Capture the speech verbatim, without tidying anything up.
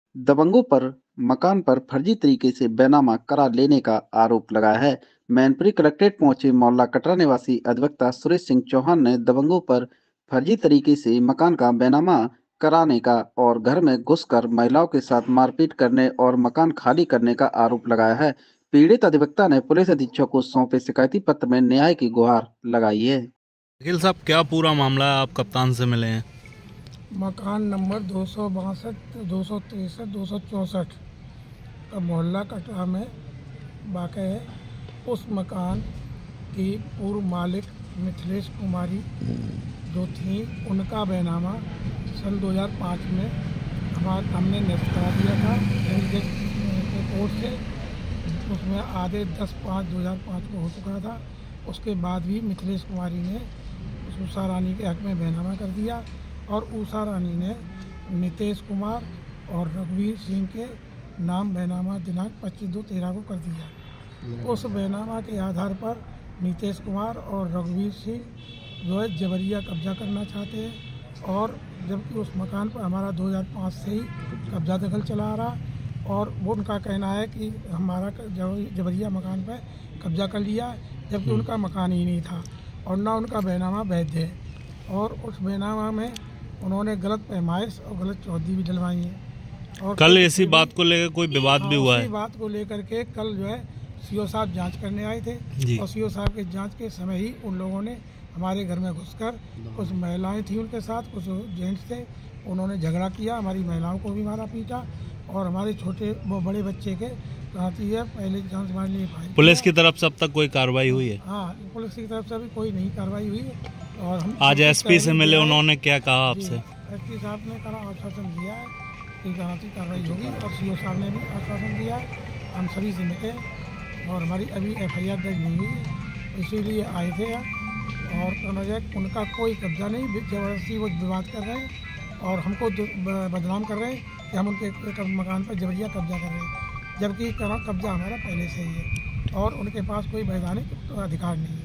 दबंगों पर मकान पर फर्जी तरीके से बैनामा करा लेने का आरोप लगाया है। मैनपुरी कलेक्ट्रेट पहुंचे मोहल्ला कटरा निवासी अधिवक्ता सुरेश सिंह चौहान ने दबंगों पर फर्जी तरीके से मकान का बैनामा कराने का और घर में घुसकर महिलाओं के साथ मारपीट करने और मकान खाली करने का आरोप लगाया है। पीड़ित अधिवक्ता ने पुलिस अधीक्षक को सौंपे शिकायती पत्र में न्याय की गुहार लगाई है। वकील साहब, क्या पूरा मामला है? आप कप्तान से मिले हैं। मकान नंबर दो सौ बासठ दो सौ तिरसठ दो सौ चौंसठ का मोहल्ला कटरा में वाक़ है। उस मकान की पूर्व मालिक मिथिलेश कुमारी जो थी, उनका बैनामा सन दो हज़ार पाँच में हमारे हमने निरस्त करा दिया था के कोर्ट से। उसमें आधे दस पाँच दो हज़ार पाँच को हो चुका था। उसके बाद भी मिथिलेश कुमारी ने उषा रानी के हक में बैनामा कर दिया और उषा रानी ने नितेश कुमार और रघुवीर सिंह के नाम बैनामा दिनांक पच्चीस दो तेरह को कर दिया। उस बैनामा के आधार पर नितेश कुमार और रघुवीर सिंह जो है जबरिया कब्जा करना चाहते हैं, और जबकि उस मकान पर हमारा दो हज़ार पाँच से ही कब्जा दखल चला रहा, और वो उनका कहना है कि हमारा जबरिया मकान पर कब्जा कर लिया, जबकि उनका मकान ही नहीं था और ना उनका बैनामा वैध है। और उस बैनामा में उन्होंने गलत पैमाइश और गलत चौहदी भी डलवाई है। और कल इसी बात को लेकर कोई विवाद भी हुआ है? इसी बात को लेकर के कल जो है सीओ साहब जांच करने आए थे, और सीओ साहब के जांच के समय ही उन लोगों ने हमारे घर में घुसकर, कुछ महिलाएं थी उनके साथ, कुछ जेंट्स थे, उन्होंने झगड़ा किया, हमारी महिलाओं को भी मारा पीटा और हमारे छोटे वो बड़े बच्चे के साथ ही है पहले जांच मारने लिए फाइल। पुलिस की तरफ से अब तक कोई कार्रवाई हुई है? हाँ, पुलिस की तरफ से अभी कोई नहीं कार्रवाई हुई है। और हम आज एसपी से मिले, उन्होंने क्या कहा आपसे? एसपी साहब ने कहा आश्वासन दिया है कि जांच की कार्रवाई होगी, और सीओ साहब ने भी आश्वासन दिया है। हम सभी से मिले और हमारी अभी एफ आई आर दर्ज नहीं हुई है, इसीलिए आए थे। और उनका कोई कब्जा नहीं, जबरदस्ती वो विवाद कर रहे हैं और हमको बदनाम कर रहे हैं कि हम उनके मकान पर जबरिया कब्जा कर रहे हैं, जबकि कब्जा हमारा पहले से ही है और उनके पास कोई वैधानिक अधिकार नहीं है।